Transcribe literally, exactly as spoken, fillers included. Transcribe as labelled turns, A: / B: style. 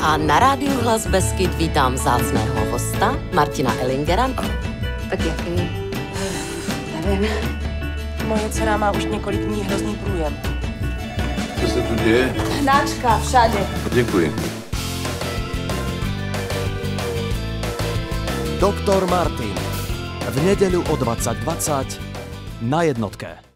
A: A na rádiu Hlas Beskyd vítám vzácného hosta Martina Ellingera.
B: Tak jaký? Nevím.
C: Moje dcera má už několik dní hrozný průjem.
D: Co se tu děje?
B: Hnáčka všade.
D: Děkuji.
E: Doktor Martin. V nedeľu o dvadsať dvadsať na jednotke.